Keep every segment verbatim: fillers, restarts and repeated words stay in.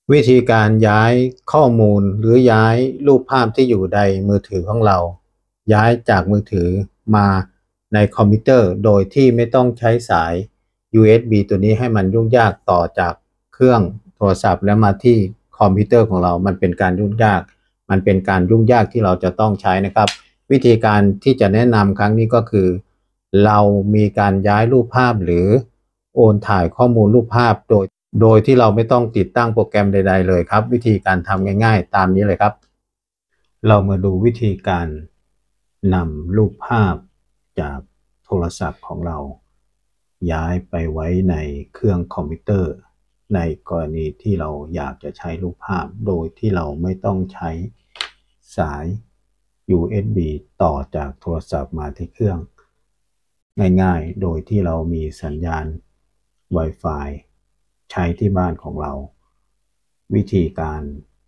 วิธีการย้ายข้อมูลหรือย้ายรูปภาพที่อยู่ในมือถือของเราย้ายจากมือถือมาในคอมพิวเตอร์โดยที่ไม่ต้องใช้สาย ยู เอส บี ตัวนี้ให้มันยุ่งยากต่อจากเครื่องโทรศัพท์แล้วมาที่คอมพิวเตอร์ของเรามันเป็นการยุ่งยากมันเป็นการยุ่งยากที่เราจะต้องใช้นะครับวิธีการที่จะแนะนำครั้งนี้ก็คือเรามีการย้ายรูปภาพหรือโอนถ่ายข้อมูลรูปภาพโดย โดยที่เราไม่ต้องติดตั้งโปรแกรมใดๆเลยครับวิธีการทำง่ายๆตามนี้เลยครับเรามาดูวิธีการนำรูปภาพจากโทรศัพท์ของเราย้ายไปไว้ในเครื่องคอมพิวเตอร์ในกรณีที่เราอยากจะใช้รูปภาพโดยที่เราไม่ต้องใช้สาย ยู เอส บี ต่อจากโทรศัพท์มาที่เครื่องง่ายๆโดยที่เรามีสัญญาณ Wi-Fi ใช้ที่บ้านของเราวิธีการ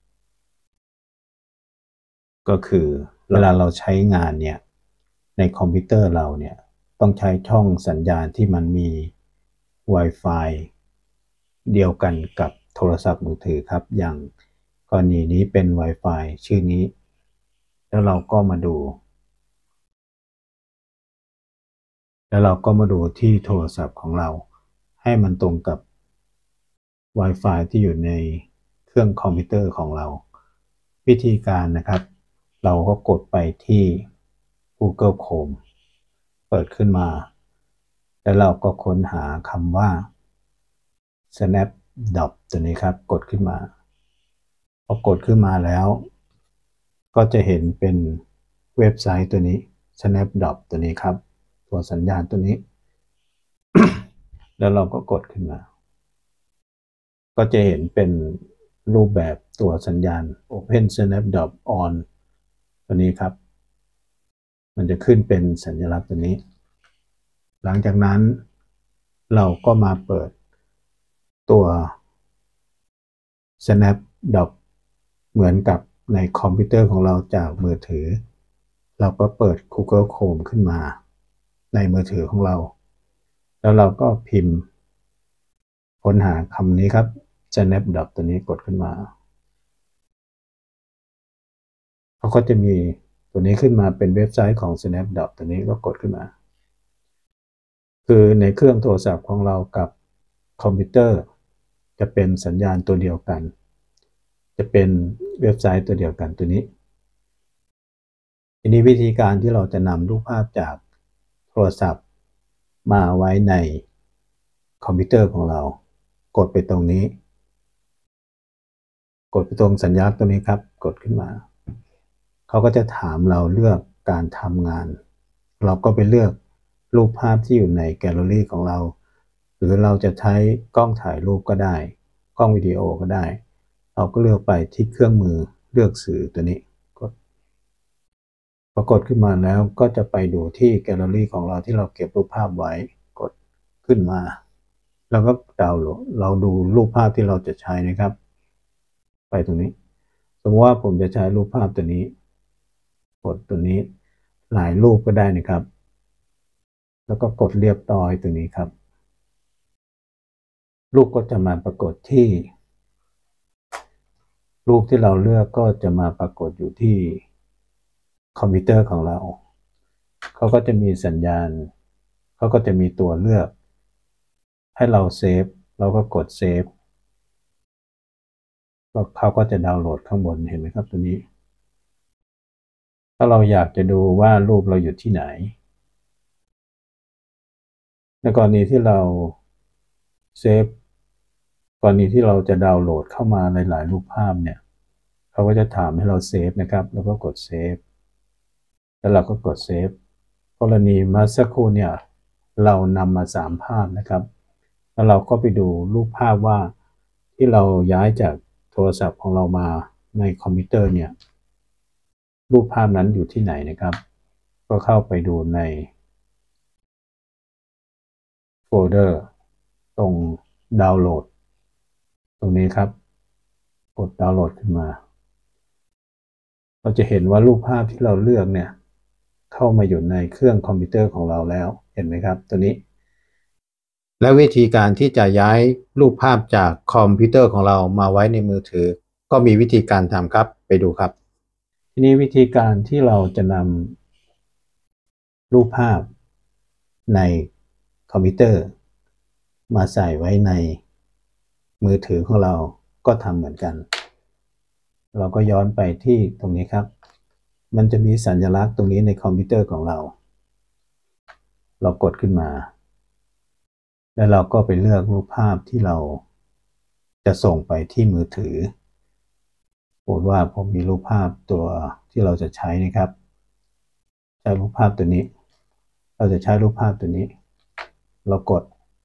ก็คือเวลาเราใช้งานเนี่ยในคอมพิวเตอร์เราเนี่ยต้องใช้ช่องสัญญาณที่มันมี Wi-Fi เดียวกันกับโทรศัพท์มือถือครับอย่างกรณีนี้เป็น Wi-Fi ชื่อนี้แล้วเราก็มาดูแล้วเราก็มาดูที่โทรศัพท์ของเราให้มันตรงกับ Wi-Fi ที่อยู่ในเครื่องคอมพิวเตอร์ของเราวิธีการนะครับเราก็กดไปที่ Google Chrome เปิดขึ้นมาแล้วเราก็ค้นหาคำว่า Snapdot ตัวนี้ครับกดขึ้นมาพอกดขึ้นมาแล้วก็จะเห็นเป็นเว็บไซต์ตัวนี้ Snapdot ตัวนี้ครับตัวสัญญาณตัวนี้ แล้วเราก็กดขึ้นมาก็จะเห็นเป็นรูปแบบตัวสัญญาณ Open Snapdot On ตัวนี้ครับมันจะขึ้นเป็นสัญลักษณ์ตัวนี้หลังจากนั้นเราก็มาเปิดตัว Snapdot เหมือนกับในคอมพิวเตอร์ของเราจากมือถือเราก็เปิด Google Chrome ขึ้นมาในมือถือของเราแล้วเราก็พิมพ์ค้นหาคำนี้ครับ Snapdot ตัวนี้กดขึ้นมาเขาก็จะมีตัวนี้ขึ้นมาเป็นเว็บไซต์ของ Snapdot ตัวนี้ก็กดขึ้นมาคือในเครื่องโทรศัพท์ของเรากับคอมพิวเตอร์จะเป็นสัญญาณตัวเดียวกันจะเป็นเว็บไซต์ตัวเดียวกันตัวนี้ทีนี้วิธีการที่เราจะนำรูปภาพจากโทรศัพท์มาไว้ในคอมพิวเตอร์ของเรากดไปตรงนี้กดไปตรงสัญลักษณ์ตัวนี้ครับกดขึ้นมาเขาก็จะถามเราเลือกการทำงานเราก็ไปเลือกรูปภาพที่อยู่ในแกลเลอรี่ของเราหรือเราจะใช้กล้องถ่ายรูปก็ได้กล้องวิดีโอก็ได้เราก็เลือกไปที่เครื่องมือเลือกสื่อตัวนี้กดพอกดขึ้นมาแล้วก็จะไปดูที่แกลเลอรี่ของเราที่เราเก็บรูปภาพไว้กดขึ้นมาแล้วก็ดาวน์โหลดเราดูรูปภาพที่เราจะใช้นะครับไปตรงนี้สมมติว่าผมจะใช้รูปภาพตัวนี้กดตัวนี้หลายรูปก็ได้นะครับแล้วก็กดเรียบร้อยตัวนี้ครับรูปก็จะมาปรากฏที่รูปที่เราเลือกก็จะมาปรากฏอยู่ที่คอมพิวเตอร์ของเราเขาก็จะมีสัญญาณเขาก็จะมีตัวเลือกให้เราเซฟเราก็กดเซฟเขาก็จะดาวน์โหลดข้างบนเห็นไหมครับตัวนี้ถ้าเราอยากจะดูว่ารูปเราอยู่ที่ไหนในกรณีที่เราเซฟกรณีที่เราจะดาวน์โหลดเข้ามาหลายๆรูปภาพเนี่ยเขาก็จะถามให้เราเซฟนะครับแล้วก็กดเซฟแล้วเราก็กดเซฟกรณีเมื่อสักครู่เนี่ยเรานำมาสามภาพนะครับแล้วเราก็ไปดูรูปภาพว่าที่เราย้ายจากโทรศัพท์ของเรามาในคอมพิวเตอร์เนี่ยรูปภาพนั้นอยู่ที่ไหนนะครับก็เข้าไปดูในโฟลเดอร์ตรงดาวน์โหลดตรงนี้ครับกดดาวน์โหลดขึ้นมาเราจะเห็นว่ารูปภาพที่เราเลือกเนี่ยเข้ามาอยู่ในเครื่องคอมพิวเตอร์ของเราแล้วเห็นไหมครับตัวนี้และวิธีการที่จะย้ายรูปภาพจากคอมพิวเตอร์ของเรามาไว้ในมือถือก็มีวิธีการทำครับไปดูครับทีนี้วิธีการที่เราจะนำรูปภาพในคอมพิวเตอร์มาใส่ไว้ในมือถือของเราก็ทำเหมือนกันเราก็ย้อนไปที่ตรงนี้ครับมันจะมีสัญลักษณ์ตรงนี้ในคอมพิวเตอร์ของเราเรากดขึ้นมาแล้วเราก็ไปเลือกรูปภาพที่เราจะส่งไปที่มือถือสมมติว่าผมมีรูปภาพตัวที่เราจะใช้นะครับใช้รูปภาพตัวนี้เราจะใช้รูปภาพตัวนี้เรากด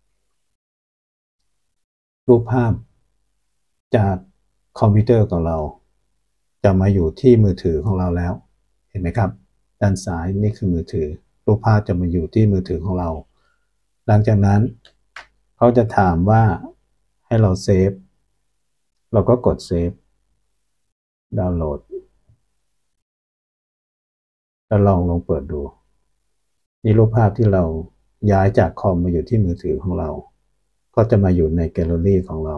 รูปภาพจากคอมพิวเตอร์ของเราจะมาอยู่ที่มือถือของเราแล้วเห็นไหมครับด้านซ้ายนี่คือมือถือรูปภาพจะมาอยู่ที่มือถือของเราหลังจากนั้นเขาจะถามว่าให้เราเซฟเราก็กดเซฟดาวน์โหลดแล้วลองลองเปิดดูนี่รูปภาพที่เราย้ายจากคอมมาอยู่ที่มือถือของเราก็จะมาอยู่ในแกลเลอรี่ของเรา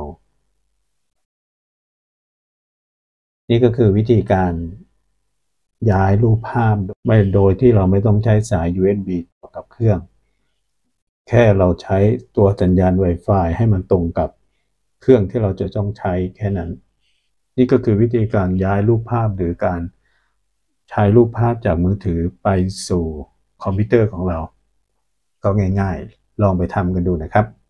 นี่ก็คือวิธีการย้ายรูปภาพไม่โดยที่เราไม่ต้องใช้สาย ยู เอส บี ต่อกับเครื่องแค่เราใช้ตัวสัญญาณ Wi-Fi ให้มันตรงกับเครื่องที่เราจะต้องใช้แค่นั้นนี่ก็คือวิธีการย้ายรูปภาพหรือการใช้รูปภาพจากมือถือไปสู่คอมพิวเตอร์ของเราก็ง่ายๆลองไปทำกันดูนะครับ